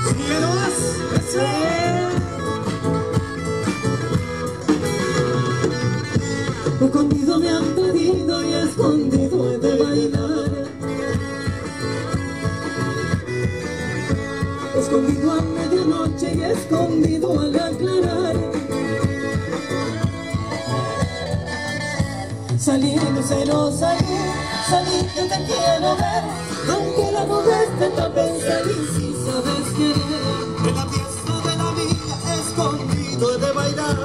Sigue nomás. Eso. Escondido me han pedido y escondido he de bailar. Escondido a medianoche y escondido al aclarar. Salir, lucero, salir, salir que te quiero ver. Aunque la nube esté tapen, salir si sabes querer. En la fiesta de la vida escondido he de bailar.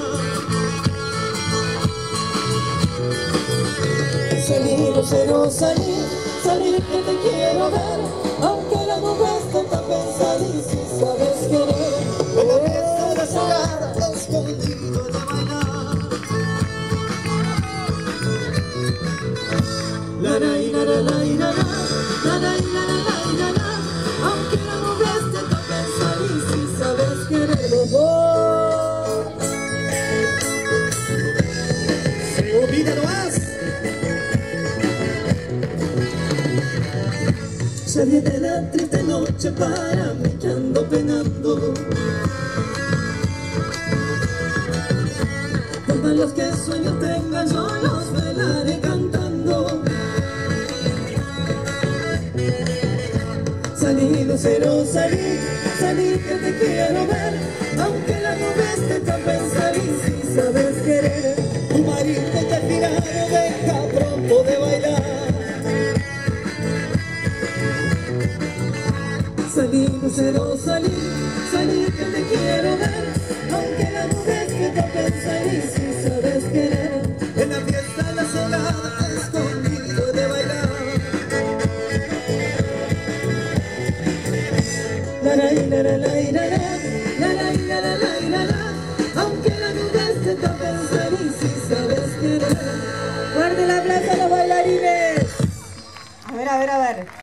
Salir, lucero, salir, salir que te quiero ver. Aunque la nube esté tapen, salir si sabes querer. En la fiesta de la ciudad escondido he de bailar. La la la la la la la la la la. Aunque la nube esté tapen, salir si sabes querer. Se olvida nomás. Se viene la triste noche para mí que ando penando. Por malos que sueños tenga yo los velaré cantando. Salí, lucero, salí, salí que te quiero ver. Aunque la nube esté tapen, salí si sabes querer. Tu marido te tirado, deja pronto de bailar. Salí, lucero, salí, salí que te quiero ver. Aunque la nube esté tapen, salí si sabes querer. En la fiesta de la ciudad escondido he de bailar. La la la la la la la la la la la. Aunque la nube esté tapen, salí si sabes querer. Fuerte el aplauso a los bailarines. A ver, a ver, a ver.